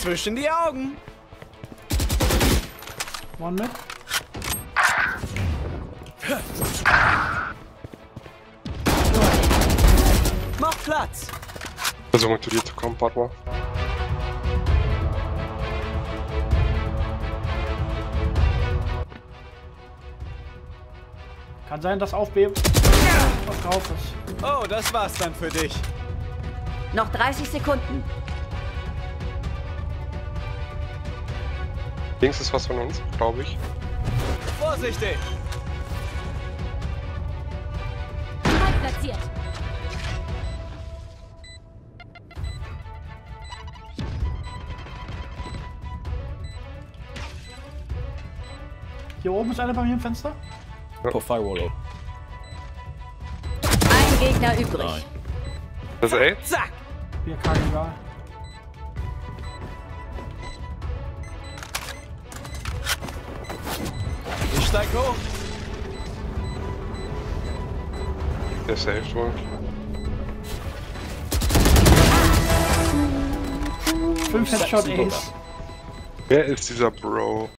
Zwischen die Augen. One mit. Mach Platz. Versuchen zu dir zu kommen, Partner. Kann sein, dass auf B was drauf ist. Oh, das war's dann für dich. Noch 30 Sekunden. Links ist was von uns, glaube ich. Vorsichtig. Spike platziert. Hier oben ist einer bei mir im Fenster. Put Firewall up. Ein Gegner übrig. Nein. Das ist A. Zack. Hier kein egal. Ich steig hoch. Der safe wohl. 5 Headshot Ace. Wer ist dieser Bro?